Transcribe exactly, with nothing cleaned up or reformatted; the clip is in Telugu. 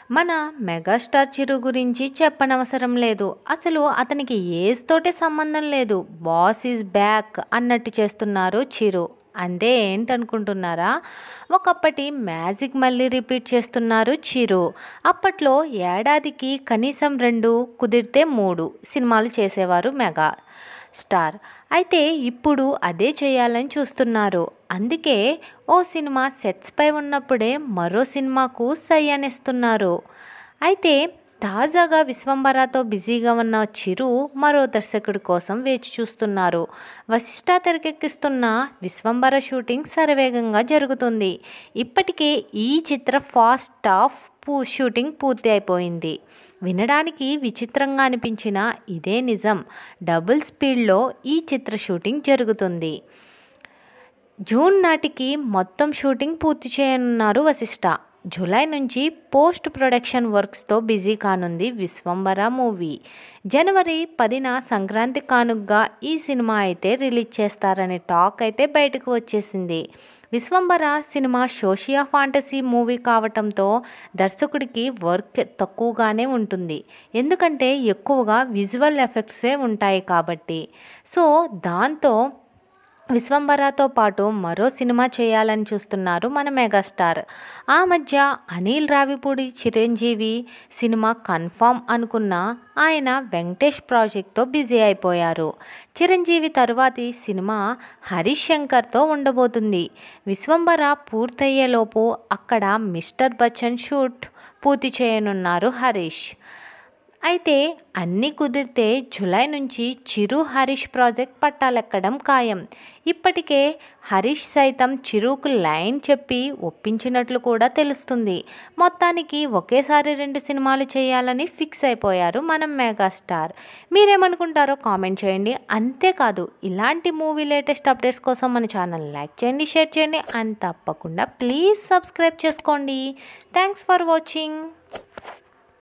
మన మెగాస్టార్ చిరు గురించి చెప్పనవసరం లేదు. అసలు అతనికి ఏజ్ తోటే సంబంధం లేదు. బాస్ ఈజ్ బ్యాక్ అన్నట్టు చేస్తున్నారు చిరు. అంటే ఏంటనుకుంటున్నారా? ఒకప్పటి మ్యాజిక్ మళ్ళీ రిపీట్ చేస్తున్నారు చిరు. అప్పట్లో ఏడాదికి కనీసం రెండు కుదిరితే మూడు సినిమాలు చేసేవారు మెగా స్టార్. అయితే ఇప్పుడు అదే చేయాలని చూస్తున్నారు. అందుకే ఓ సినిమా సెట్స్పై ఉన్నప్పుడే మరో సినిమాకు సై అనేస్తున్నారు. అయితే తాజాగా విశ్వంబరతో బిజీగా ఉన్న చిరు మరో దర్శకుడి కోసం వేచి చూస్తున్నారు. వశిష్ఠ తెరకెక్కిస్తున్న విశ్వంబర షూటింగ్ శరవేగంగా జరుగుతుంది. ఇప్పటికే ఈ చిత్ర ఫస్ట్ హాఫ్ పూ షూటింగ్ పూర్తి అయిపోయింది. వినడానికి విచిత్రంగా అనిపించిన ఇదే నిజం. డబుల్ స్పీడ్లో ఈ చిత్ర షూటింగ్ జరుగుతుంది. జూన్ నాటికి మొత్తం షూటింగ్ పూర్తి చేయనున్నారు వశిష్ఠ. జూలై నుంచి పోస్ట్ ప్రొడక్షన్ వర్క్స్తో బిజీ కానుంది విశ్వంబర మూవీ. జనవరి పదిన సంక్రాంతి కానుగ్గా ఈ సినిమా అయితే రిలీజ్ చేస్తారనే టాక్ అయితే బయటకు వచ్చేసింది. Vishwambhara cinema socio fantasy movie కావటంతో దర్శకుడికి వర్క్ తక్కువగానే ఉంటుంది. ఎందుకంటే ఎక్కువగా విజువల్ ఎఫెక్ట్సే ఉంటాయి కాబట్టి. సో దాంతో విశ్వంబరతో పాటు మరో సినిమా చేయాలని చూస్తున్నారు మన మెగాస్టార్. ఆ మధ్య అనిల్ రావిపూడి చిరంజీవి సినిమా కన్ఫామ్ అనుకున్న ఆయన వెంకటేష్ ప్రాజెక్ట్తో బిజీ అయిపోయారు. చిరంజీవి తరువాతి సినిమా హరీష్ శంకర్తో ఉండబోతుంది. విశ్వంబర పూర్తయ్యేలోపు అక్కడ మిస్టర్ బచ్చన్ షూట్ పూర్తి చేయనున్నారు హరీష్. అయితే అన్నీ కుదిరితే జూలై నుంచి చిరు హరీష్ ప్రాజెక్ట్ పట్టాలెక్కడం ఖాయం. ఇప్పటికే హరీష్ సైతం చిరుకు లైన్ చెప్పి ఒప్పించినట్లు కూడా తెలుస్తుంది. మొత్తానికి ఒకేసారి రెండు సినిమాలు చేయాలని ఫిక్స్ అయిపోయారు మనం మెగాస్టార్. మీరేమనుకుంటారో కామెంట్ చేయండి. అంతేకాదు ఇలాంటి మూవీ లేటెస్ట్ అప్డేట్స్ కోసం మన ఛానల్ లైక్ చేయండి, షేర్ చేయండి అండ్ తప్పకుండా ప్లీజ్ సబ్స్క్రైబ్ చేసుకోండి. Thanks for watching.